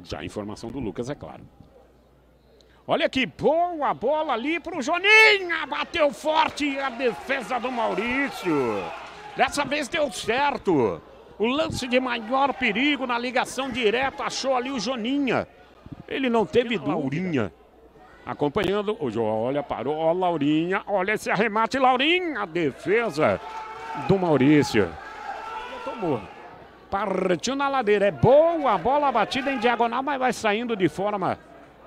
Já a informação do Lucas, é claro. Olha que boa bola ali pro Joninha. Bateu forte a defesa do Maurício. Dessa vez deu certo. O lance de maior perigo na ligação direta achou ali o Joninha. Ele não teve Laurinha. Acompanhando o João, olha, parou, ó, Laurinha. Olha esse arremate, Laurinha. A defesa do Maurício. Tomou. Partiu na ladeira. É boa a bola batida em diagonal, mas vai saindo de forma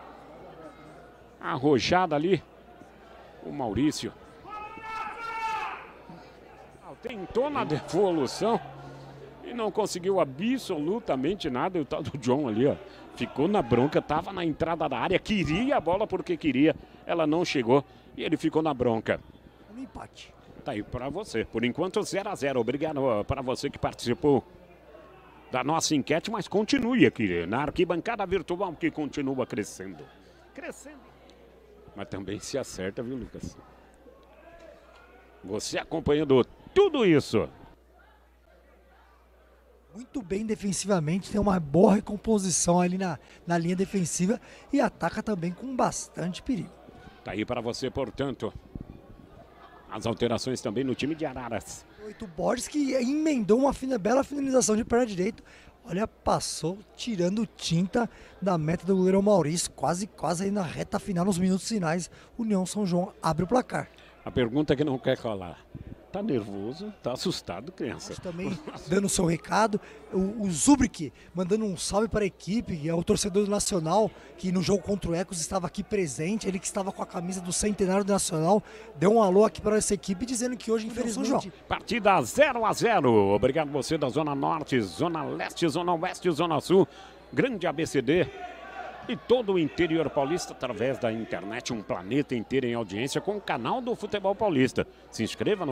arrojada ali. O Maurício tentou na devolução e não conseguiu absolutamente nada. E o tal do John ali, ó, ficou na bronca, tava na entrada da área, queria a bola porque queria, ela não chegou e ele ficou na bronca. Um empate. Tá aí pra você. Por enquanto 0 a 0. Obrigado para você que participou da nossa enquete, mas continue aqui na arquibancada virtual que continua crescendo. Crescendo. Mas também se acerta, viu, Lucas? Você acompanhando tudo isso. Muito bem defensivamente, tem uma boa recomposição ali na linha defensiva e ataca também com bastante perigo. Tá aí para você, portanto, as alterações também no time de Araras. O Borges que emendou uma bela finalização de perna direito. Olha, passou tirando tinta da meta do goleiro Maurício, quase aí na reta final, nos minutos finais. União São João abre o placar. A pergunta que não quer calar. Tá nervoso? Tá assustado, criança? Também dando o seu recado. O Zubrick mandando um salve para a equipe, que é o torcedor do Nacional, que no jogo contra o Ecos estava aqui presente. Ele que estava com a camisa do Centenário do Nacional. Deu um alô aqui para essa equipe, dizendo que hoje, infelizmente... Partida 0 a 0. Obrigado você da Zona Norte, Zona Leste, Zona Oeste, Zona Sul. Grande ABCD. E todo o interior paulista através da internet, um planeta inteiro em audiência com o canal do Futebol Paulista. Se inscreva no